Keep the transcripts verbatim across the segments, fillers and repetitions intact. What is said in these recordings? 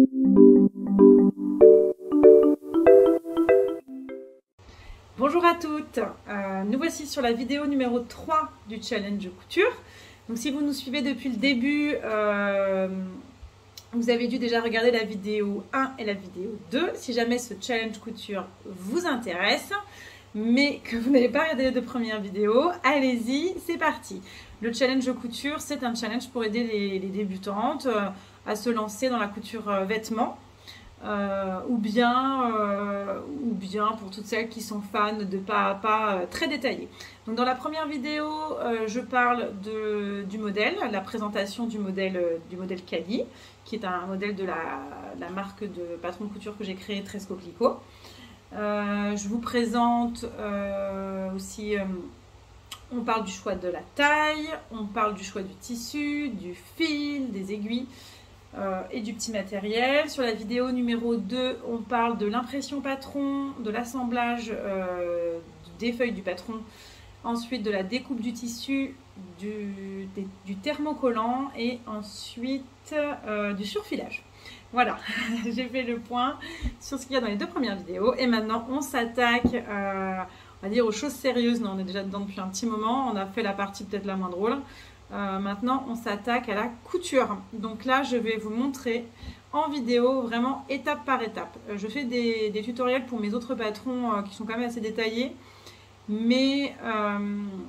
Bonjour à toutes, euh, nous voici sur la vidéo numéro trois du challenge couture. Donc si vous nous suivez depuis le début, euh, vous avez dû déjà regarder la vidéo un et la vidéo deux. Si jamais ce challenge couture vous intéresse, mais que vous n'avez pas regardé les deux premières vidéos, allez-y, c'est parti. Le challenge couture, c'est un challenge pour aider les, les débutantes euh, à se lancer dans la couture euh, vêtements. Euh, ou, bien, euh, ou bien pour toutes celles qui sont fans de pas à pas euh, très détaillés. Donc dans la première vidéo, euh, je parle de, du modèle, la présentation du modèle, euh, du modèle Cali, qui est un modèle de la, la marque de patron de couture que j'ai créé, Tres Coquelicot. Euh, je vous présente euh, aussi, euh, on parle du choix de la taille, on parle du choix du tissu, du fil, des aiguilles, Euh, et du petit matériel. Sur la vidéo numéro deux, on parle de l'impression patron, de l'assemblage euh, des feuilles du patron, ensuite de la découpe du tissu, du, des, du thermocollant et ensuite euh, du surfilage. Voilà, j'ai fait le point sur ce qu'il y a dans les deux premières vidéos et maintenant on s'attaque euh, on va dire aux choses sérieuses. Non, on est déjà dedans depuis un petit moment, on a fait la partie peut-être la moins drôle. Euh, maintenant, on s'attaque à la couture. Donc là, je vais vous montrer en vidéo, vraiment étape par étape. Euh, je fais des, des tutoriels pour mes autres patrons euh, qui sont quand même assez détaillés. Mais euh,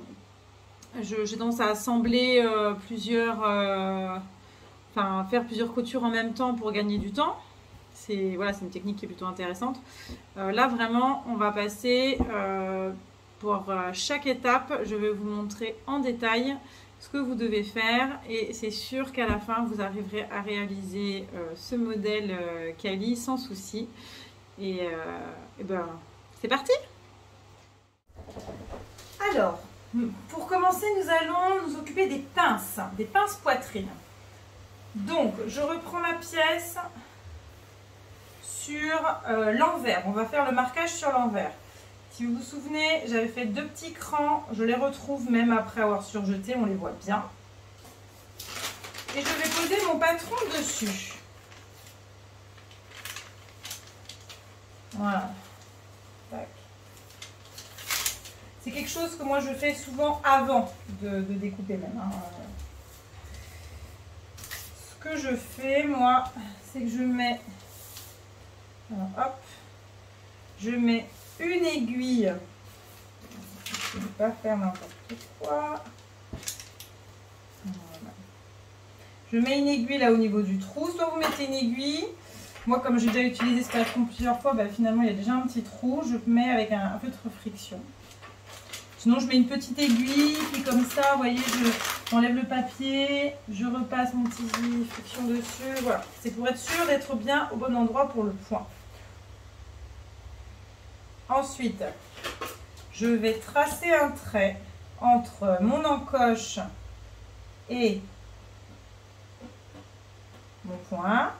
j'ai tendance à assembler euh, plusieurs... Euh, enfin, faire plusieurs coutures en même temps pour gagner du temps. C'est voilà, c'est une technique qui est plutôt intéressante. Euh, là, vraiment, on va passer... Euh, pour euh, chaque étape, je vais vous montrer en détail ce que vous devez faire et c'est sûr qu'à la fin vous arriverez à réaliser euh, ce modèle euh, Cali sans souci et, euh, et ben c'est parti. Alors pour commencer, nous allons nous occuper des pinces, des pinces poitrine. Donc je reprends ma pièce sur euh, l'envers, on va faire le marquage sur l'envers. Si vous vous souvenez, j'avais fait deux petits crans, je les retrouve même après avoir surjeté, on les voit bien. Et je vais poser mon patron dessus. Voilà. C'est quelque chose que moi je fais souvent avant de, de découper même. Hein. Ce que je fais, moi, c'est que je mets... Alors, hop, je mets... une aiguille, je ne vais pas faire n'importe quoi. Voilà. Je mets une aiguille là au niveau du trou, soit vous mettez une aiguille. Moi, comme j'ai déjà utilisé ce patron plusieurs fois, bah, finalement il y a déjà un petit trou. Je mets avec un, un feutre friction. Sinon, je mets une petite aiguille, puis comme ça, vous voyez, j'enlève le papier, je repasse mon petit friction dessus. Voilà, c'est pour être sûr d'être bien au bon endroit pour le point. Ensuite, je vais tracer un trait entre mon encoche et mon point.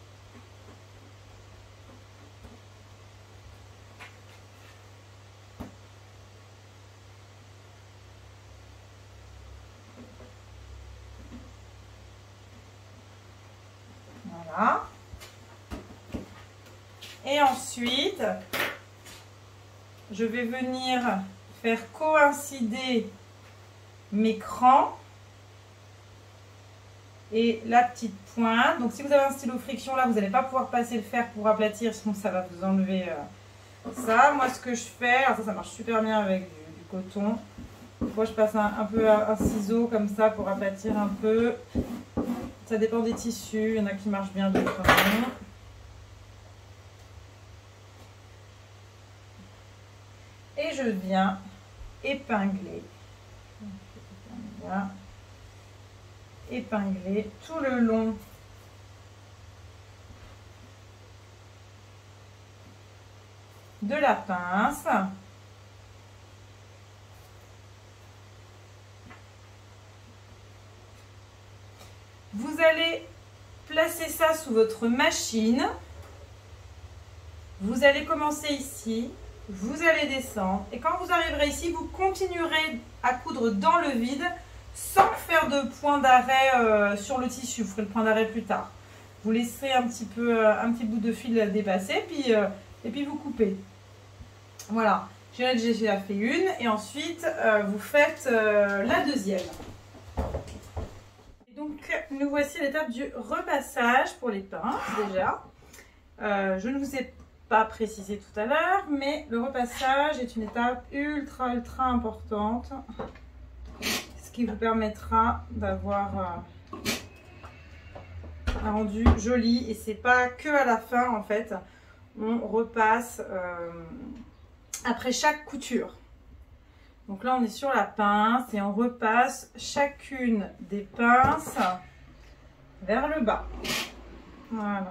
Voilà. Et ensuite... je vais venir faire coïncider mes crans et la petite pointe. Donc si vous avez un stylo friction là, vous n'allez pas pouvoir passer le fer pour aplatir, sinon ça va vous enlever euh, ça. Moi ce que je fais, alors ça ça marche super bien avec du, du coton. Moi je passe un, un peu un ciseau comme ça pour aplatir un peu. Ça dépend des tissus, il y en a qui marchent bien, d'autres non. Et je viens épingler, voilà, épingler tout le long de la pince. Vous allez placer ça sous votre machine. Vous allez commencer ici. Vous allez descendre et quand vous arriverez ici, vous continuerez à coudre dans le vide sans faire de point d'arrêt euh, sur le tissu. Vous ferez le point d'arrêt plus tard. vous laisserez un petit peu, un petit bout de fil dépasser, puis, euh, et puis vous coupez. Voilà, j'ai déjà fait une, et ensuite euh, vous faites euh, la deuxième. Et donc nous voici à l'étape du repassage pour les pinces déjà. Euh, je ne vous ai pas précisé tout à l'heure, mais le repassage est une étape ultra ultra importante, ce qui vous permettra d'avoir euh, un rendu joli. Et c'est pas que à la fin en fait, on repasse euh, après chaque couture. Donc là on est sur la pince et on repasse chacune des pinces vers le bas. Voilà.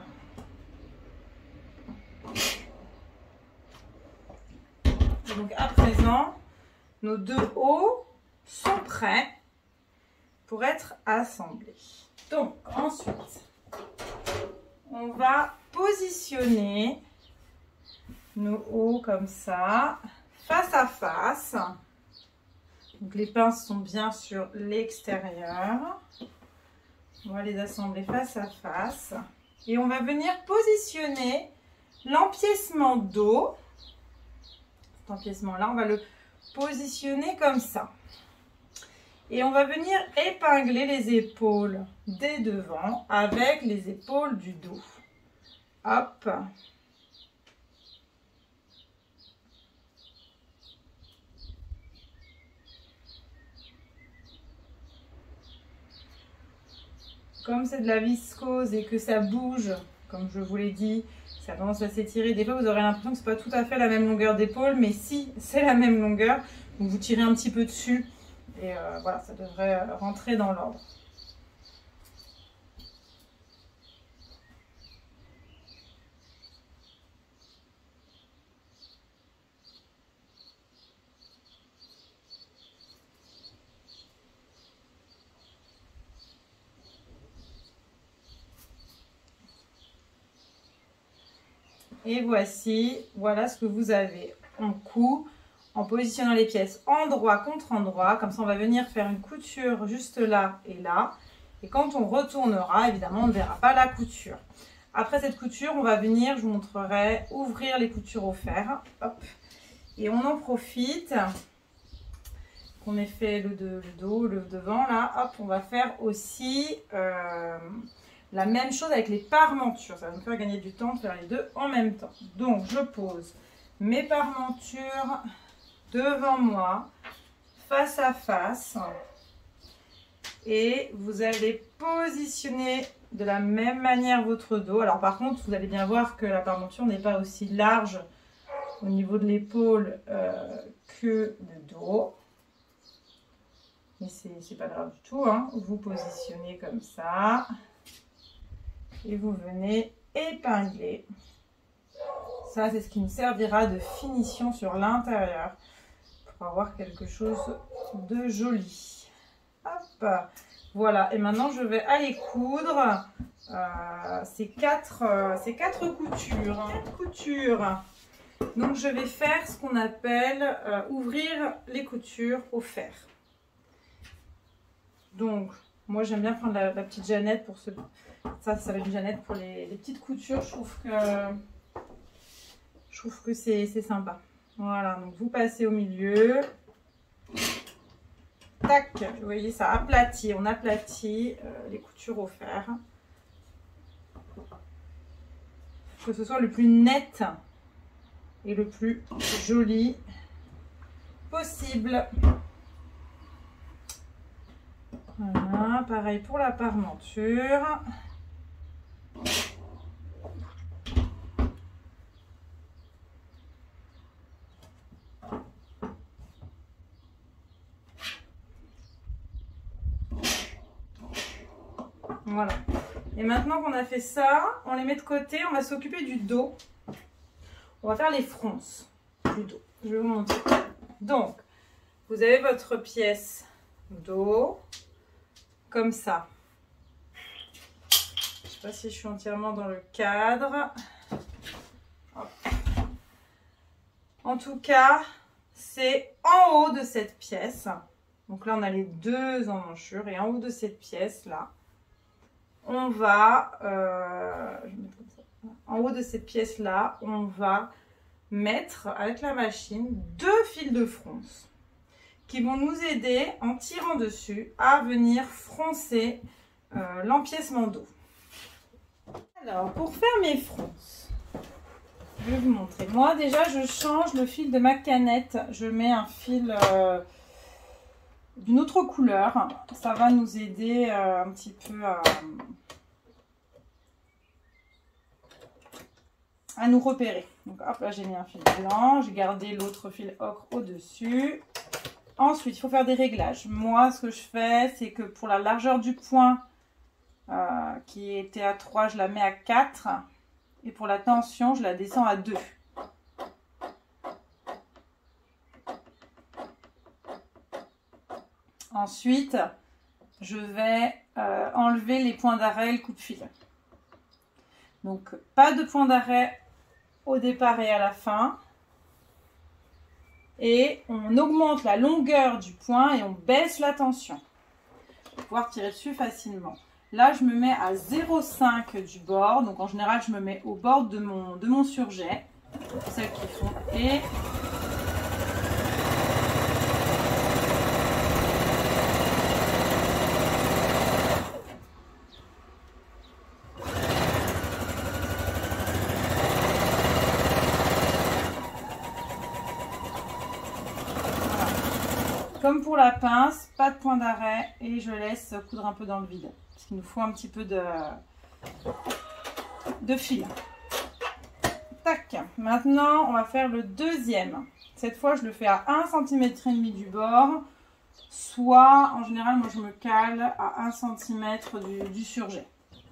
Donc à présent, nos deux hauts sont prêts pour être assemblés. Donc ensuite, on va positionner nos hauts comme ça, face à face. Donc les pinces sont bien sur l'extérieur. On va les assembler face à face. Et on va venir positionner l'empiècement dos. Cet empiècement-là, on va le positionner comme ça. Et on va venir épingler les épaules des devants avec les épaules du dos. Hop. Comme c'est de la viscose et que ça bouge, comme je vous l'ai dit, ça a tendance à s'étirer. Des fois, vous aurez l'impression que ce n'est pas tout à fait la même longueur d'épaule, mais si, c'est la même longueur. Donc, vous tirez un petit peu dessus et euh, voilà, ça devrait rentrer dans l'ordre. Et voici, voilà ce que vous avez. On coud en positionnant les pièces endroit contre endroit. Comme ça, on va venir faire une couture juste là et là. Et quand on retournera, évidemment, on ne verra pas la couture. Après cette couture, on va venir, je vous montrerai, ouvrir les coutures au fer. Hop. Et on en profite qu'on ait fait le, de, le dos, le devant. Là, hop, on va faire aussi... Euh, la même chose avec les parmentures, ça va nous faire gagner du temps de faire les deux en même temps. Donc je pose mes parmentures devant moi, face à face. Et vous allez positionner de la même manière votre dos. Alors par contre, vous allez bien voir que la parmenture n'est pas aussi large au niveau de l'épaule euh, que le dos. Mais c'est pas grave du tout, hein. Vous positionnez comme ça. Et vous venez épingler. Ça, c'est ce qui nous servira de finition sur l'intérieur pour avoir quelque chose de joli. Hop, voilà. Et maintenant, je vais aller coudre euh, ces, quatre, euh, ces quatre coutures. Hein. Quatre coutures. Donc, je vais faire ce qu'on appelle euh, ouvrir les coutures au fer. Donc, moi, j'aime bien prendre la, la petite Jeannette pour ce... Ça, ça va être une Jeannette pour les, les petites coutures. Je trouve que, je trouve que c'est sympa. Voilà, donc vous passez au milieu. Tac, vous voyez, ça aplatit. On aplatit euh, les coutures au fer. Que ce soit le plus net et le plus joli possible. Voilà, pareil pour la parmenture. Voilà. Et maintenant qu'on a fait ça, on les met de côté, on va s'occuper du dos. On va faire les fronces du dos. Je vais vous montrer. Donc, vous avez votre pièce dos, comme ça. Je ne sais pas si je suis entièrement dans le cadre. Hop. En tout cas, c'est en haut de cette pièce. Donc là, on a les deux emmanchures. Et en haut de cette pièce-là, on va euh, de cette pièce-là, on va mettre avec la machine deux fils de fronce qui vont nous aider en tirant dessus à venir froncer euh, l'empiècement dos. Alors, pour faire mes fronces, je vais vous montrer. Moi, déjà, je change le fil de ma canette. Je mets un fil euh, d'une autre couleur. Ça va nous aider euh, un petit peu à, à nous repérer. Donc, hop, là, j'ai mis un fil blanc. J'ai gardé l'autre fil ocre au-dessus. Ensuite, il faut faire des réglages. Moi, ce que je fais, c'est que pour la largeur du point, euh, qui était à trois, je la mets à quatre. Et pour la tension, je la descends à deux. Ensuite, je vais euh, enlever les points d'arrêt et le coupe-fil. Donc, pas de point d'arrêt au départ et à la fin. Et on augmente la longueur du point et on baisse la tension pour pouvoir tirer dessus facilement. Là, je me mets à zéro virgule cinq du bord. Donc, en général, je me mets au bord de mon, de mon surjet. Pour celles qui font et... Comme pour la pince, pas de point d'arrêt et je laisse coudre un peu dans le vide. Parce qu'il nous faut un petit peu de, de fil. Tac. Maintenant, on va faire le deuxième. Cette fois, je le fais à un centimètre et demi du bord. Soit, en général, moi je me cale à un centimètre du, du surjet.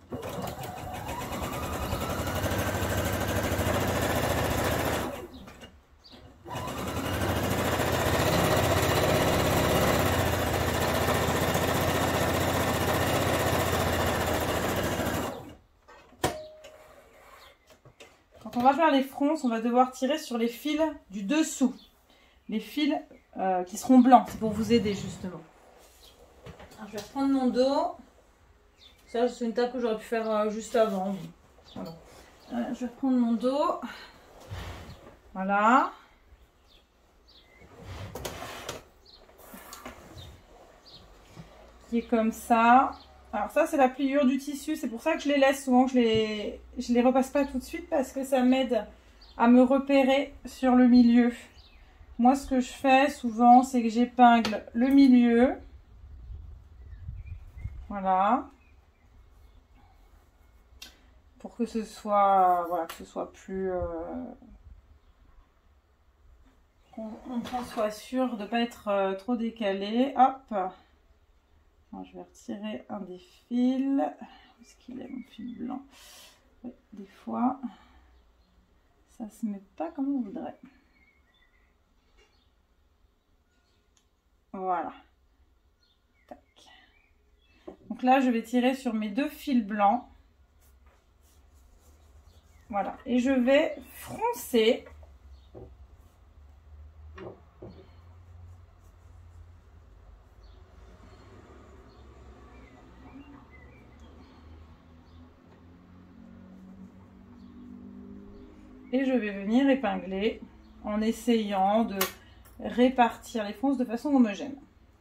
Quand on va faire les fronces, on va devoir tirer sur les fils du dessous. Les fils euh, qui seront blancs, c'est pour vous aider justement. Alors, je vais reprendre mon dos. Ça, c'est une tape que j'aurais pu faire euh, juste avant. Voilà. Euh, je vais reprendre mon dos. Voilà. Qui est comme ça. Alors ça, c'est la pliure du tissu. C'est pour ça que je les laisse souvent. Je les, je les repasse pas tout de suite parce que ça m'aide à me repérer sur le milieu. Moi, ce que je fais souvent, c'est que j'épingle le milieu. Voilà. Pour que ce soit, voilà, que ce soit plus... Euh, qu'on on soit sûr de ne pas être euh, trop décalé. Hop. Alors, je vais retirer un des fils. Où est-ce qu'il est, mon fil blanc? Oui, des fois, ça se met pas comme on voudrait. Voilà. Tac. Donc là, je vais tirer sur mes deux fils blancs. Voilà. Et je vais froncer. Et je vais venir épingler en essayant de répartir les fronces de façon homogène.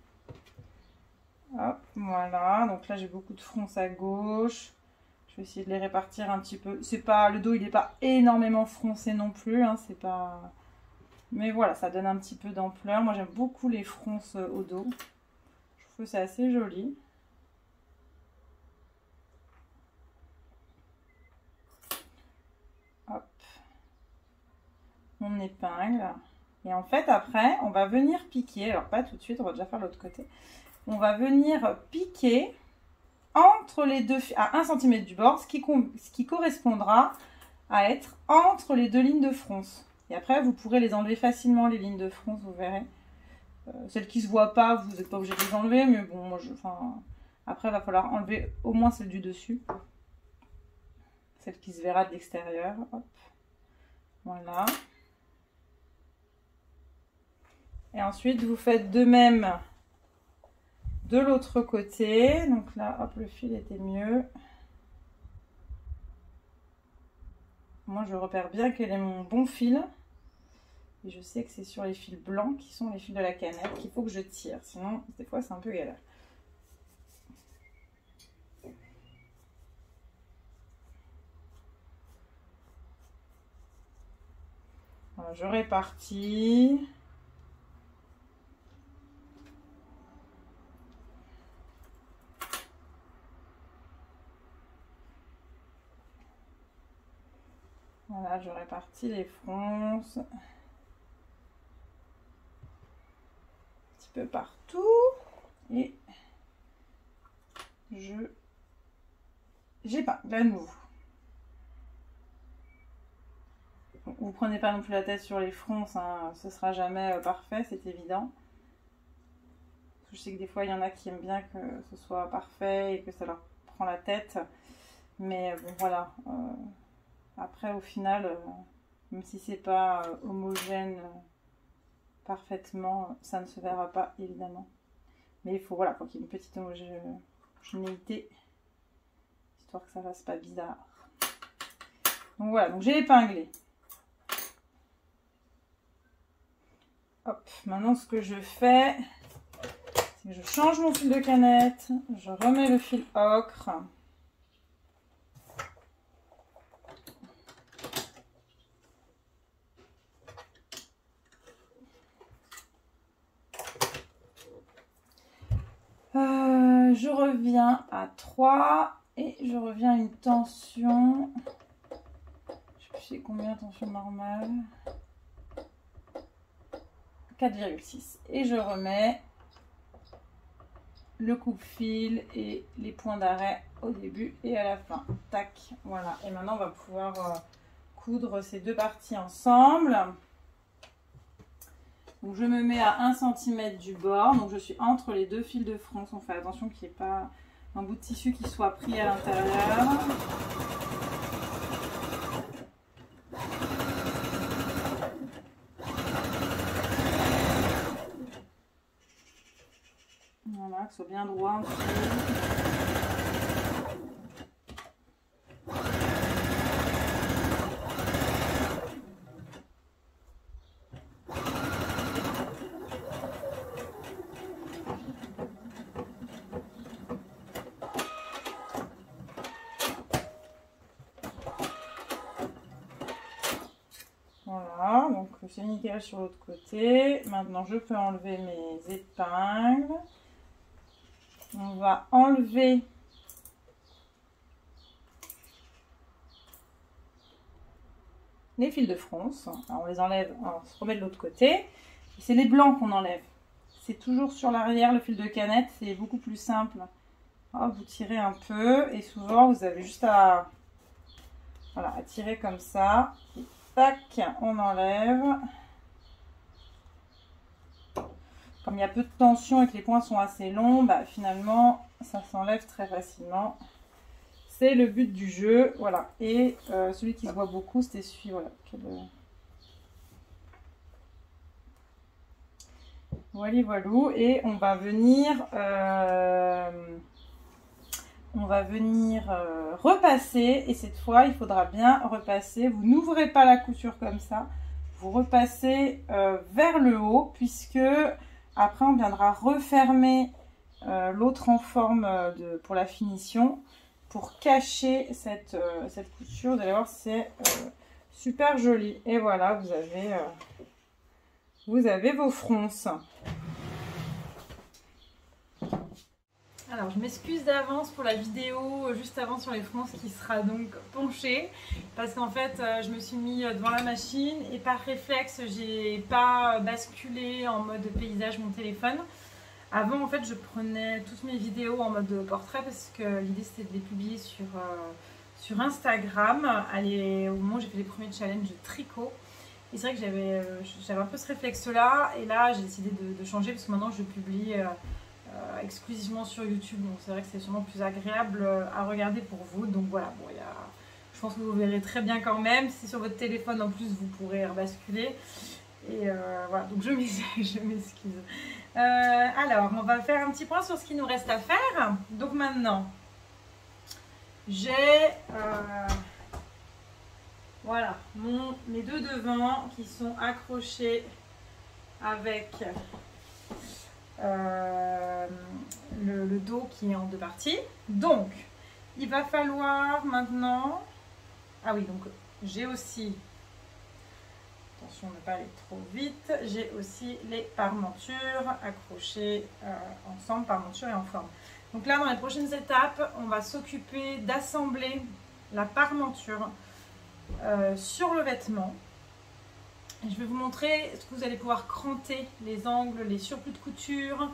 Hop, voilà. Donc là, j'ai beaucoup de fronces à gauche. Je vais essayer de les répartir un petit peu. C'est pas, le dos, il n'est pas énormément froncé non plus. Hein, c'est pas... Mais voilà, ça donne un petit peu d'ampleur. Moi, j'aime beaucoup les fronces au dos. Je trouve que c'est assez joli. Hop. On épingle. Et en fait, après, on va venir piquer. Alors, pas tout de suite, on va déjà faire l'autre côté. On va venir piquer entre les deux, à un centimètre du bord, ce qui, ce qui correspondra à être entre les deux lignes de fronce. Et après, vous pourrez les enlever facilement, les lignes de fronce, vous verrez. Euh, celles qui ne se voient pas, vous n'êtes pas obligé de les enlever, mais bon, moi, je, enfin, après, il va falloir enlever au moins celle du dessus. Celle qui se verra de l'extérieur. Voilà. Et ensuite, vous faites de même de l'autre côté. Donc là, hop, le fil était mieux. Moi, je repère bien quel est mon bon fil. Et je sais que c'est sur les fils blancs qui sont les fils de la canette qu'il faut que je tire. Sinon, des fois, c'est un peu galère. Voilà, je répartis. Voilà, je répartis les fronces. Un petit peu partout. Et je j'épingle à nouveau. Vous ne prenez pas non plus la tête sur les fronces, hein, ce ne sera jamais parfait, c'est évident. Je sais que des fois, il y en a qui aiment bien que ce soit parfait et que ça leur prend la tête. Mais bon, voilà. Euh, après, au final, euh, même si c'est pas euh, homogène euh, parfaitement, ça ne se verra pas, évidemment. Mais il faut, voilà, faut qu'il y ait une petite homogénéité, histoire que ça ne fasse pas bizarre. Donc voilà, donc j'ai épinglé. Hop, maintenant ce que je fais, c'est que je change mon fil de canette, je remets le fil ocre. Euh, je reviens à trois et je reviens à une tension. Je sais plus c'est combien tension normale. quatre virgule six. Et je remets le coupe-fil et les points d'arrêt au début et à la fin. Tac, voilà. Et maintenant, on va pouvoir euh, coudre ces deux parties ensemble. Donc, je me mets à un centimètre du bord. Donc, je suis entre les deux fils de fronce. On fait attention qu'il n'y ait pas un bout de tissu qui soit pris à l'intérieur. Voilà, que ce soit bien droit aussi. Voilà, donc c'est nickel sur l'autre côté. Maintenant, je peux enlever mes épingles. On va enlever les fils de fronce. Alors, on les enlève, on se remet de l'autre côté. C'est les blancs qu'on enlève. C'est toujours sur l'arrière le fil de canette, c'est beaucoup plus simple. Oh, vous tirez un peu et souvent vous avez juste à, voilà, à tirer comme ça. Et tac, on enlève. Comme il y a peu de tension et que les points sont assez longs, bah, finalement, ça s'enlève très facilement. C'est le but du jeu, voilà. Et euh, celui qui se voit beaucoup, c'était celui, voilà. Voilà, voilà. Et on va venir, euh, on va venir euh, repasser. Et cette fois, il faudra bien repasser. Vous n'ouvrez pas la couture comme ça. Vous repassez euh, vers le haut, puisque après, on viendra refermer euh, l'autre en forme de, pour la finition, pour cacher cette, euh, cette couture. Vous allez voir, c'est euh, super joli. Et voilà, vous avez, euh, vous avez vos fronces. Alors, je m'excuse d'avance pour la vidéo juste avant sur les fronces qui sera donc penchée. Parce qu'en fait, je me suis mis devant la machine et par réflexe, j'ai pas basculé en mode paysage mon téléphone. Avant, en fait, je prenais toutes mes vidéos en mode portrait parce que l'idée, c'était de les publier sur, euh, sur Instagram. Allez, au moment où j'ai fait les premiers challenges de tricot. Et c'est vrai que j'avais j'avais un peu ce réflexe-là. Et là, j'ai décidé de, de changer parce que maintenant, je publie... Euh, Euh, exclusivement sur YouTube, donc c'est vrai que c'est sûrement plus agréable à regarder pour vous. Donc voilà, bon, y a, je pense que vous verrez très bien quand même. Si sur votre téléphone en plus vous pourrez rebasculer. Et euh, voilà, donc je m'excuse. Euh, alors, on va faire un petit point sur ce qu'il nous reste à faire. Donc maintenant, j'ai... Euh, voilà, mon, mes deux devants qui sont accrochés avec euh, le, le dos qui est en deux parties. Donc, il va falloir maintenant... Ah oui, donc j'ai aussi... Attention de ne pas aller trop vite. J'ai aussi les parmentures accrochées euh, ensemble, parmentures et en forme. Donc là, dans les prochaines étapes, on va s'occuper d'assembler la parmenture euh, sur le vêtement. Et je vais vous montrer ce que vous allez pouvoir cranter, les angles, les surplus de couture,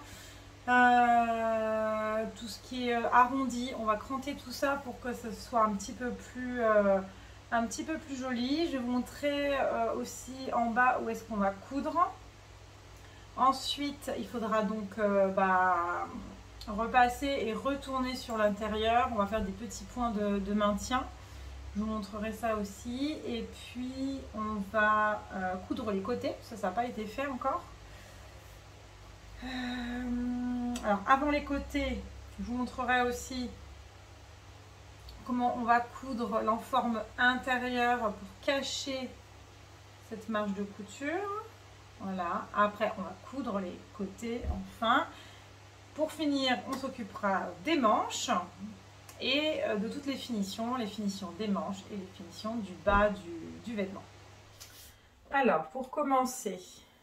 euh, tout ce qui est arrondi. On va cranter tout ça pour que ce soit un petit peu plus... Euh, un petit peu plus joli. Je vais vous montrer euh, aussi en bas où est-ce qu'on va coudre. Ensuite, il faudra donc euh, bah, repasser et retourner sur l'intérieur. On va faire des petits points de, de maintien. Je vous montrerai ça aussi. Et puis, on va euh, coudre les côtés. Ça, ça n'a pas été fait encore. Euh, alors, avant les côtés, je vous montrerai aussi comment on va coudre l'enforme intérieure pour cacher cette marge de couture. Voilà. Après, on va coudre les côtés enfin. Pour finir, on s'occupera des manches et de toutes les finitions, les finitions des manches et les finitions du bas du, du vêtement. Alors, pour commencer,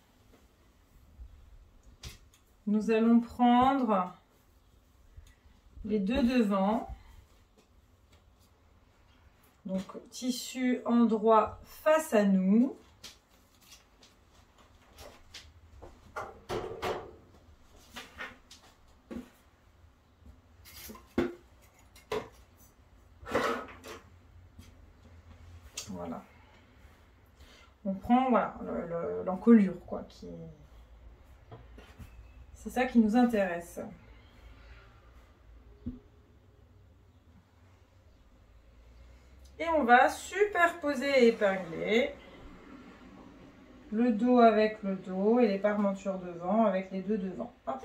nous allons prendre les deux devants. Donc, tissu endroit face à nous. Voilà. On prend voilà l'encolure, quoi. Qui... C'est ça qui nous intéresse. Et on va superposer et épingler le dos avec le dos et les parmentures devant avec les deux devants. Hop.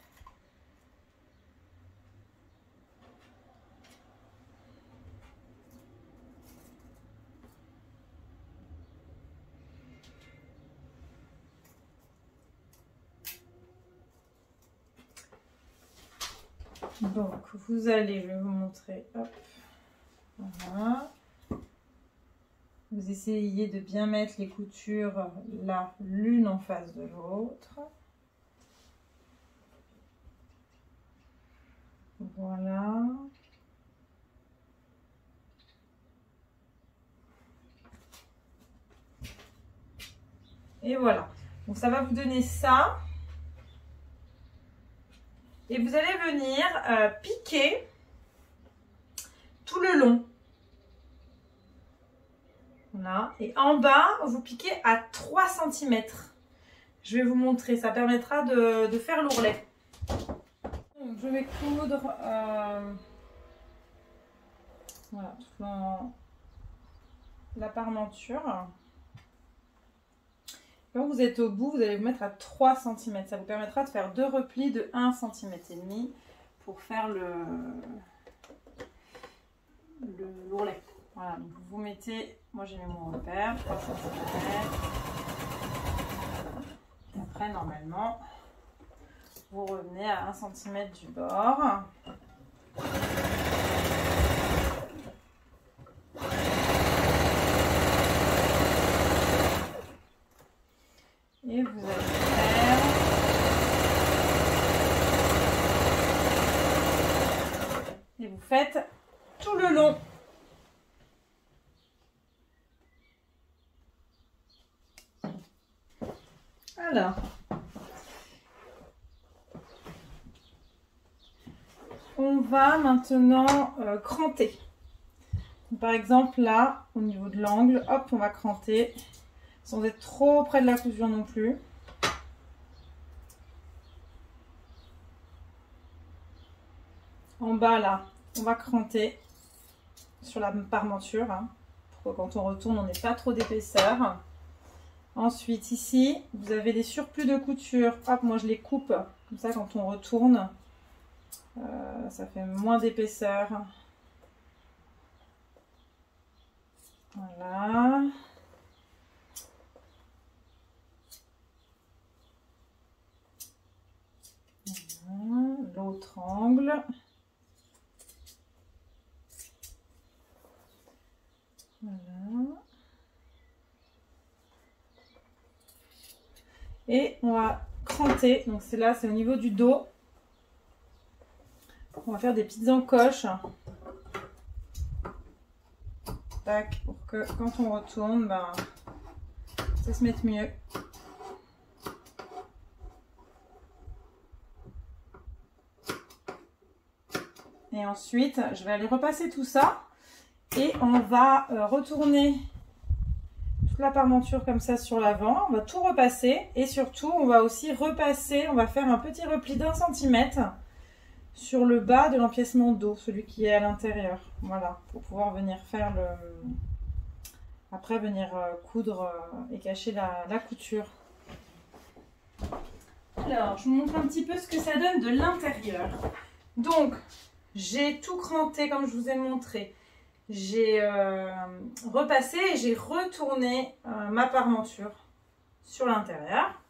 Donc, vous allez, je vais vous montrer, hop, voilà. Vous essayez de bien mettre les coutures là, l'une en face de l'autre. Voilà. Et voilà. Donc ça va vous donner ça. Et vous allez venir euh, piquer tout le long. Voilà. Et en bas, vous piquez à trois centimètres. Je vais vous montrer, ça permettra de, de faire l'ourlet. Donc, je vais coudre euh, voilà, dans la parmenture. Quand vous êtes au bout, vous allez vous mettre à trois centimètres. Ça vous permettra de faire deux replis de un centimètre et demi pour faire le l'ourlet. Voilà, donc vous vous mettez, moi j'ai mis mon repère, trois centimètres. Et après, normalement, vous revenez à un centimètre du bord. Et vous allez faire et vous faites tout le long. Alors, on va maintenant euh, cranter. Donc, par exemple, là, au niveau de l'angle, hop, on va cranter. Sans être trop près de la couture non plus. En bas là, on va cranter sur la parmenture, hein, pour que quand on retourne, on n'ait pas trop d'épaisseur. Ensuite ici, vous avez des surplus de couture. Hop, moi je les coupe, comme ça quand on retourne, euh, ça fait moins d'épaisseur. Voilà. angle. Voilà. Et on va cranter, donc c'est là, c'est au niveau du dos. On va faire des petites encoches. Tac, pour que quand on retourne, ben, ça se mette mieux. Et ensuite, je vais aller repasser tout ça. Et on va euh, retourner toute la parmenture comme ça sur l'avant. On va tout repasser. Et surtout, on va aussi repasser, on va faire un petit repli d'un centimètre sur le bas de l'empiècement dos, celui qui est à l'intérieur. Voilà, pour pouvoir venir faire le... Après, venir euh, coudre euh, et cacher la, la couture. Alors, je vous montre un petit peu ce que ça donne de l'intérieur. Donc, j'ai tout cranté comme je vous ai montré. J'ai euh, repassé et j'ai retourné euh, ma parmenture sur l'intérieur.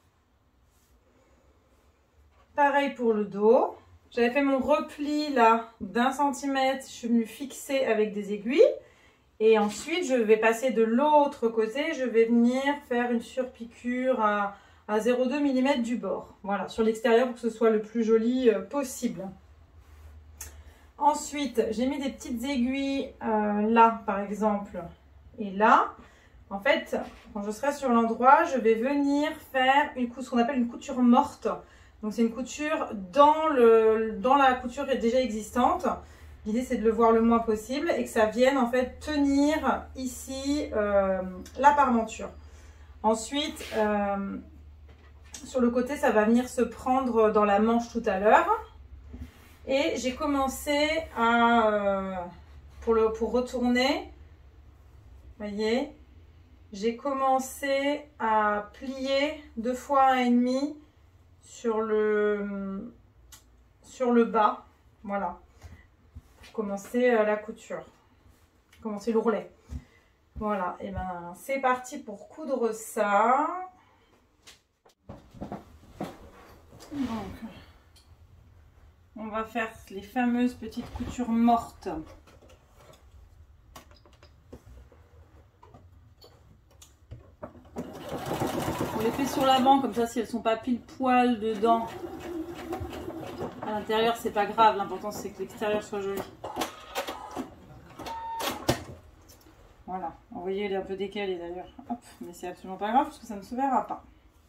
Pareil pour le dos. J'avais fait mon repli là d'un centimètre. Je suis venue fixer avec des aiguilles. Et ensuite, je vais passer de l'autre côté. Je vais venir faire une surpiqûre à, à zéro virgule deux millimètres du bord. Voilà, sur l'extérieur pour que ce soit le plus joli euh, possible. Ensuite, j'ai mis des petites aiguilles euh, là, par exemple, et là. En fait, quand je serai sur l'endroit, je vais venir faire une, ce qu'on appelle une couture morte. Donc, c'est une couture dans, le, dans la couture déjà existante. L'idée, c'est de le voir le moins possible et que ça vienne en fait tenir ici euh, la parmenture. Ensuite, euh, sur le côté, ça va venir se prendre dans la manche tout à l'heure. Et j'ai commencé à, euh, pour, le, pour retourner, vous voyez, j'ai commencé à plier deux fois un et demi sur le, sur le bas, voilà, pour commencer la couture, commencer l'ourlet. Voilà, et ben c'est parti pour coudre ça. Donc, on va faire les fameuses petites coutures mortes. On les fait sur l'avant, comme ça si elles ne sont pas pile poil dedans. À l'intérieur, c'est pas grave, l'important c'est que l'extérieur soit joli. Voilà, vous voyez, elle est un peu décalée d'ailleurs. Hop, mais c'est absolument pas grave parce que ça ne se verra pas.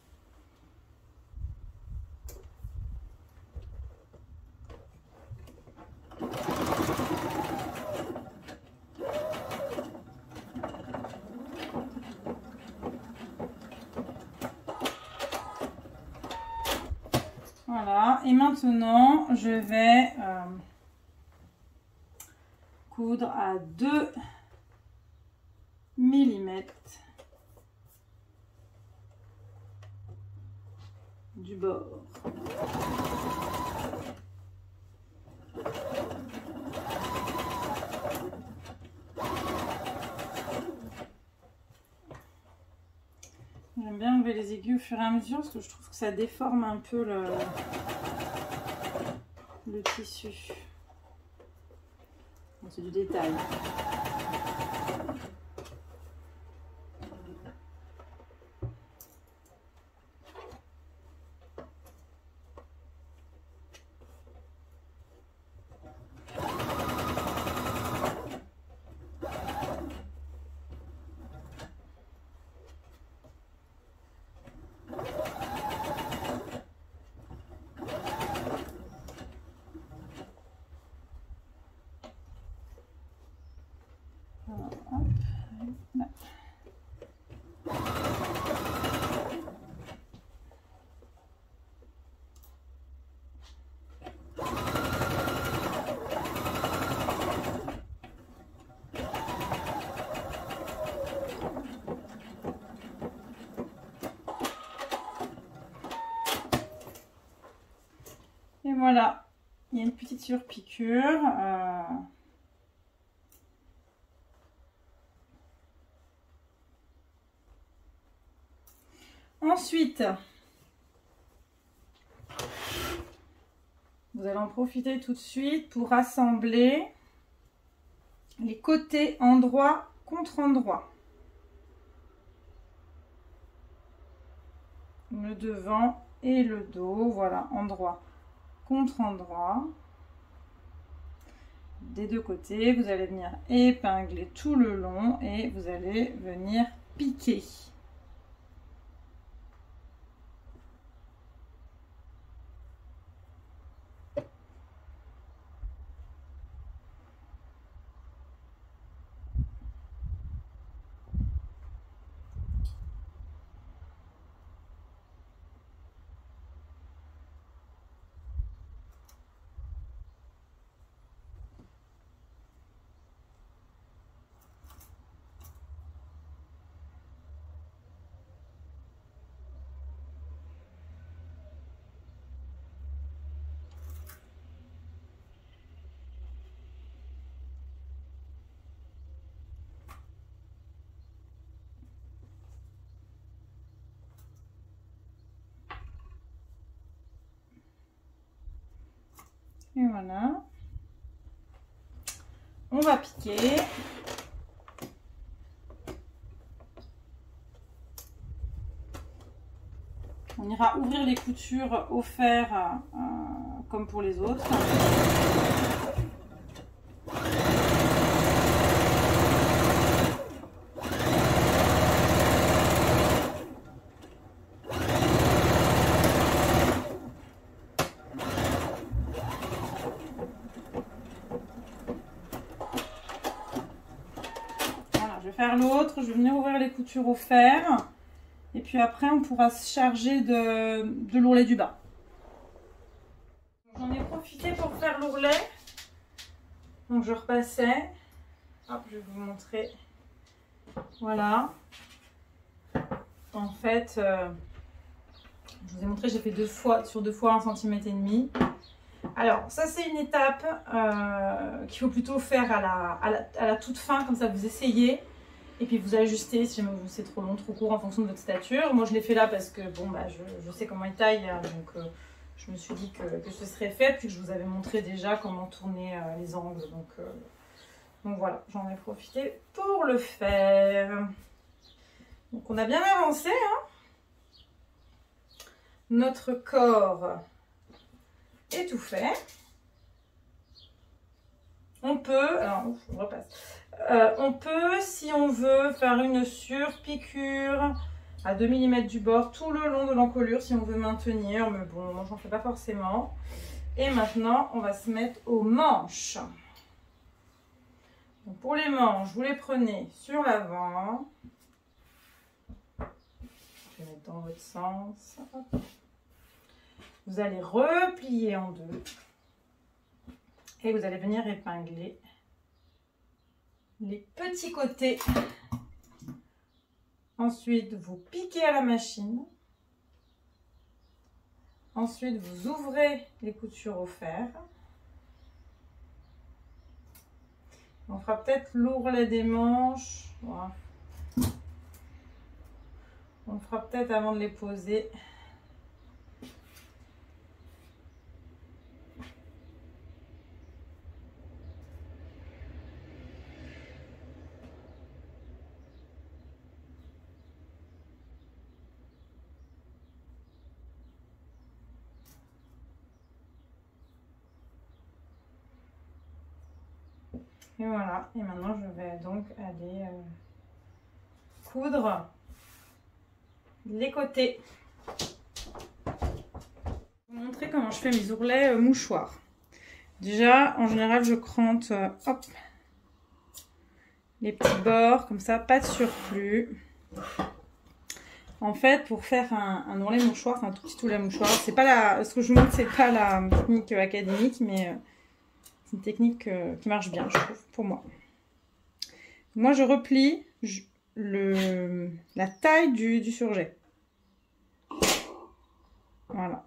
Voilà, et maintenant je vais euh, coudre à deux millimètres du bord. J'aime bien enlever les aiguilles au fur et à mesure parce que je trouve que ça déforme un peu le, le tissu. C'est du détail. Et voilà, il y a une petite surpiqûre. Euh... Ensuite, vous allez en profiter tout de suite pour assembler les côtés endroit contre endroit. Le devant et le dos, voilà, endroit contre endroit. Des deux côtés, vous allez venir épingler tout le long et vous allez venir piquer. Et voilà. On va piquer. On ira ouvrir les coutures au fer euh, comme pour les autres. Faire l'autre, je vais venir ouvrir les coutures au fer et puis après on pourra se charger de, de l'ourlet du bas. J'en ai profité pour faire l'ourlet, donc je repassais, hop, je vais vous montrer, voilà, en fait euh, je vous ai montré, j'ai fait deux fois sur deux fois un centimètre et demi. Alors ça c'est une étape euh, qu'il faut plutôt faire à la, à, la, à la toute fin, comme ça vous essayez. Et puis vous ajustez si jamais c'est trop long, trop court en fonction de votre stature. Moi je l'ai fait là parce que bon bah je, je sais comment il taille, donc euh, je me suis dit que, que ce serait fait. Puis je vous avais montré déjà comment tourner euh, les angles. Donc, euh, donc voilà, j'en ai profité pour le faire. Donc on a bien avancé. Hein. Notre corps est tout fait. On peut, alors ouf, je repasse. Euh, on peut, si on veut, faire une surpiqûre à deux millimètres du bord tout le long de l'encolure si on veut maintenir, mais bon, moi j'en fais pas forcément. Et maintenant, on va se mettre aux manches. Donc, pour les manches, vous les prenez sur l'avant. Je vais mettre dans votre sens. Hop. Vous allez replier en deux. Et vous allez venir épingler les petits côtés. Ensuite, vous piquez à la machine. Ensuite, vous ouvrez les coutures au fer. On fera peut-être l'ourlet des manches. Voilà. On fera peut-être avant de les poser. Et voilà, et maintenant je vais donc aller euh, coudre les côtés. Je vais vous montrer comment je fais mes ourlets euh, mouchoirs. Déjà, en général, je crante euh, hop, les petits bords, comme ça, pas de surplus. En fait, pour faire un, un ourlet mouchoir, un tout petit ourlet mouchoir, c'est pas la, ce que je vous montre, c'est pas la technique académique, mais... Euh, c'est une technique euh, qui marche bien, je trouve, pour moi. Moi, je replie je, le, la taille du, du surjet. Voilà.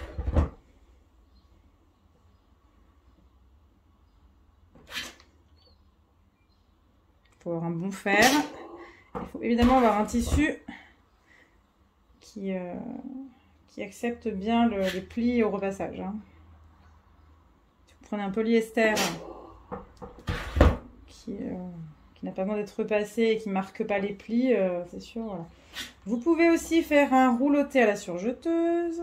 Il faut avoir un bon fer. Il faut évidemment avoir un tissu qui, euh, qui accepte bien le, les plis au repassage. Hein. prenez un polyester qui, euh, qui n'a pas besoin d'être repassé et qui ne marque pas les plis, euh, c'est sûr. Voilà. Vous pouvez aussi faire un rouleauté à la surjeteuse.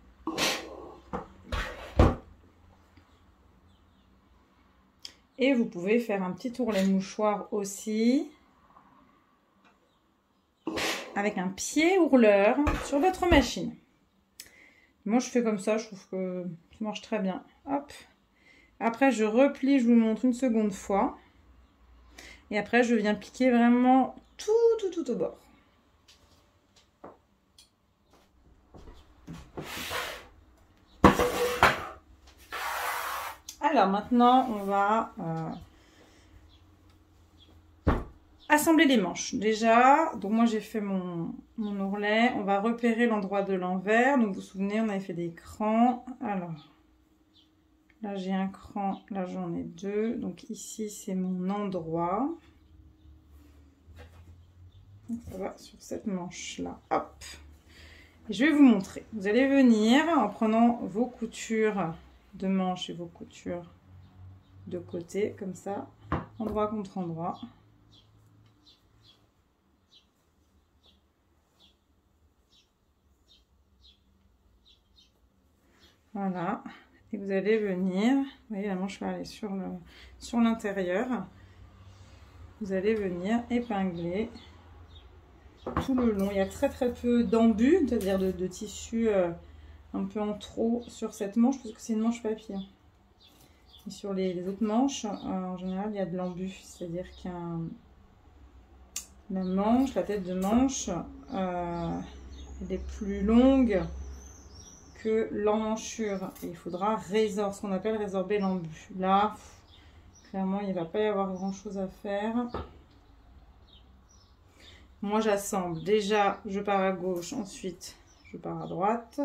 Et vous pouvez faire un petit ourlet mouchoir aussi, avec un pied ourleur sur votre machine. Moi, je fais comme ça, je trouve que ça marche très bien. Hop. Après, je replie, je vous montre une seconde fois. Et après, je viens piquer vraiment tout, tout, tout au bord. Alors maintenant, on va euh, assembler les manches. Déjà, donc moi j'ai fait mon, mon ourlet. On va repérer l'endroit de l'envers. Donc vous vous souvenez, on avait fait des crans. Alors, là j'ai un cran, là j'en ai deux. Donc ici c'est mon endroit. Donc ça va sur cette manche là. Hop. Et je vais vous montrer. Vous allez venir en prenant vos coutures de manches et vos coutures de côté, comme ça, endroit contre endroit. Voilà. Et vous allez venir, vous voyez la manche va aller sur le, sur l'intérieur. Vous allez venir épingler tout le long. Il y a très très peu d'embus, c'est-à-dire de, de tissu euh, un peu en trop sur cette manche, parce que c'est une manche papier. Et sur les, les autres manches, euh, en général, il y a de l'embu, c'est-à-dire qu'il y a un, la manche, la tête de manche, euh, elle est plus longue que l'emmanchure. Et il faudra résorber, ce qu'on appelle résorber l'embu. Là, clairement, il ne va pas y avoir grand-chose à faire. Moi, j'assemble. Déjà, je pars à gauche, ensuite, je pars à droite.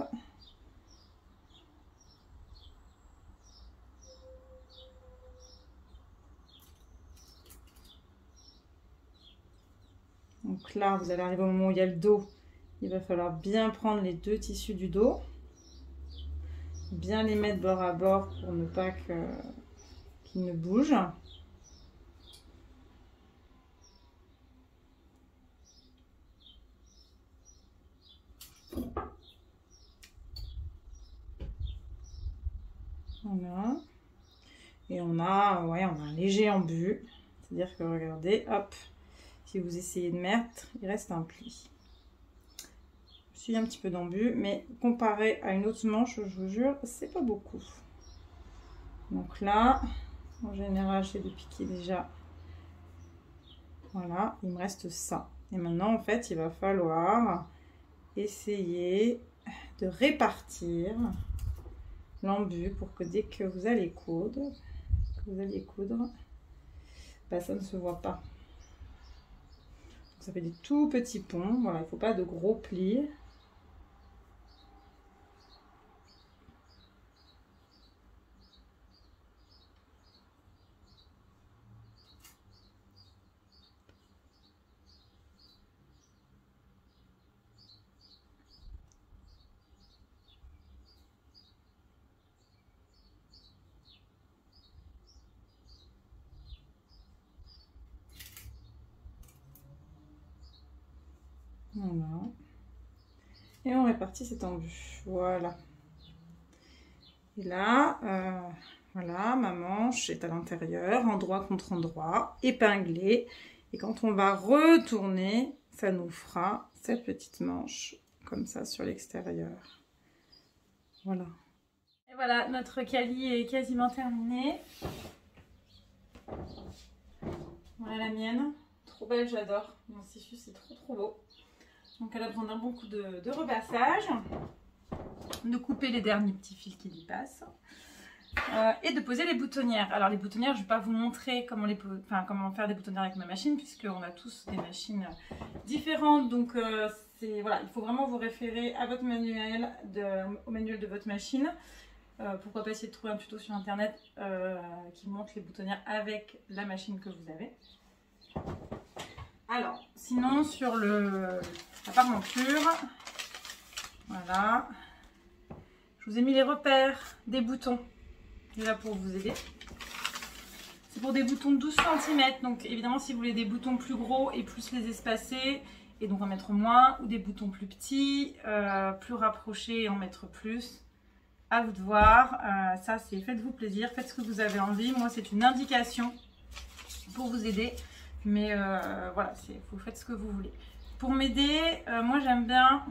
Donc là, vous allez arriver au moment où il y a le dos. Il va falloir bien prendre les deux tissus du dos. Bien les mettre bord à bord pour ne pas que, qu'ils ne bougent. Voilà. Et on a, ouais, on a un léger embu. C'est-à-dire que regardez, hop, si vous essayez de mettre, il reste un pli. Je suis un petit peu d'embu, mais comparé à une autre manche, je vous jure, c'est pas beaucoup. Donc là, en général, j'ai de piquer déjà. Voilà, il me reste ça. Et maintenant, en fait, il va falloir essayer de répartir l'embu pour que dès que vous allez coudre, que vous allez coudre, bah, ça ne se voit pas. Donc, ça fait des tout petits ponts. Voilà, il ne faut pas de gros plis. Voilà. Et on répartit cet embu. Voilà. Et là, euh, voilà, ma manche est à l'intérieur, endroit contre endroit, épinglée. Et quand on va retourner, ça nous fera cette petite manche comme ça sur l'extérieur. Voilà. Et voilà, notre cali est quasiment terminé. Voilà la mienne. Trop belle, j'adore. Mon tissu, c'est trop trop beau. Donc elle a besoin d'un bon coup de, de repassage, de couper les derniers petits fils qui y passent euh, et de poser les boutonnières. Alors les boutonnières, je ne vais pas vous montrer comment, les, enfin, comment faire des boutonnières avec ma machine, puisqu'on a tous des machines différentes. Donc euh, voilà, il faut vraiment vous référer à votre manuel, de, au manuel de votre machine. Euh, pourquoi pas essayer de trouver un tuto sur internet euh, qui montre les boutonnières avec la machine que vous avez. Alors, sinon sur le, la parmenture, voilà, je vous ai mis les repères des boutons je suis là pour vous aider. C'est pour des boutons de douze centimètres, donc évidemment si vous voulez des boutons plus gros et plus les espacer, et donc en mettre moins, ou des boutons plus petits, euh, plus rapprochés et en mettre plus, à vous de voir. Euh, ça c'est faites-vous plaisir, faites ce que vous avez envie. Moi c'est une indication pour vous aider, mais euh, voilà, vous faites ce que vous voulez. Pour m'aider, euh, moi j'aime bien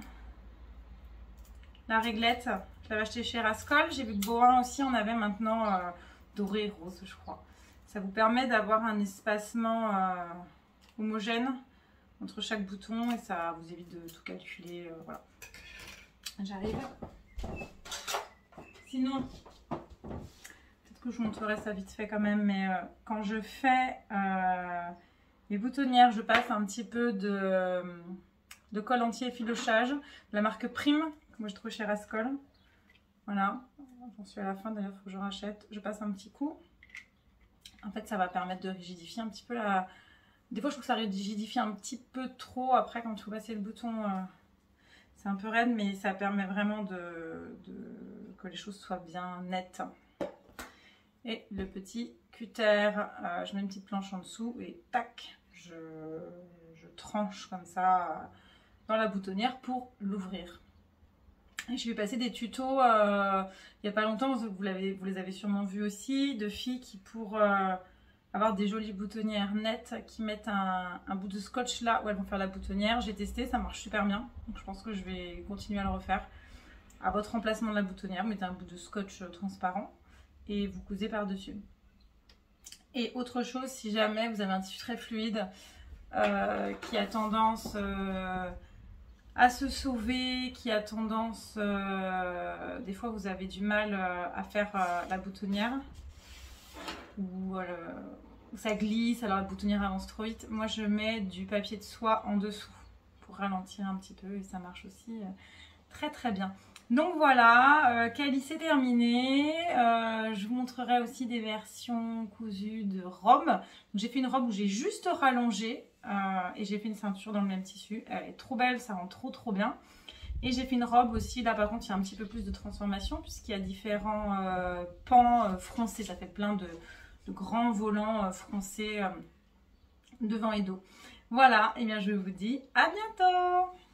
la réglette, je l'avais acheté chez Rascol, j'ai vu que Boin aussi en avait maintenant euh, doré et rose je crois. Ça vous permet d'avoir un espacement euh, homogène entre chaque bouton et ça vous évite de tout calculer. Euh, voilà. J'arrive. Sinon, peut-être que je vous montrerai ça vite fait quand même, mais euh, quand je fais euh, les boutonnières, je passe un petit peu de, de colle anti-effilochage de la marque Prime, que moi je trouve chez Rascol. Voilà, j'en suis à la fin d'ailleurs, il faut que je rachète. Je passe un petit coup. En fait, ça va permettre de rigidifier un petit peu la... Des fois, je trouve que ça rigidifie un petit peu trop. Après, quand vous passez le bouton, euh, c'est un peu raide, mais ça permet vraiment de, de... que les choses soient bien nettes. Et le petit cutter, euh, je mets une petite planche en dessous et tac, je, je tranche comme ça dans la boutonnière pour l'ouvrir. Je vais passer des tutos euh, il n'y a pas longtemps, vous, vous, vous les avez sûrement vus aussi, de filles qui pour euh, avoir des jolies boutonnières nettes, qui mettent un, un bout de scotch là où elles vont faire la boutonnière. J'ai testé, ça marche super bien, donc je pense que je vais continuer à le refaire. À votre emplacement de la boutonnière, vous mettez un bout de scotch transparent et vous cousez par-dessus. Et autre chose, si jamais vous avez un tissu très fluide euh, qui a tendance... Euh, à se sauver, qui a tendance, euh, des fois vous avez du mal euh, à faire euh, la boutonnière, ou euh, ça glisse, alors la boutonnière avance trop vite. Moi je mets du papier de soie en dessous pour ralentir un petit peu et ça marche aussi euh, très très bien. Donc voilà, euh, Cali c'est terminé. Euh, je vous montrerai aussi des versions cousues de robes. J'ai fait une robe où j'ai juste rallongé euh, et j'ai fait une ceinture dans le même tissu. Elle est trop belle, ça rend trop trop bien. Et j'ai fait une robe aussi, là par contre il y a un petit peu plus de transformation puisqu'il y a différents euh, pans euh, froncés. Ça fait plein de, de grands volants euh, froncés euh, devant et dos. Voilà, et bien je vous dis à bientôt!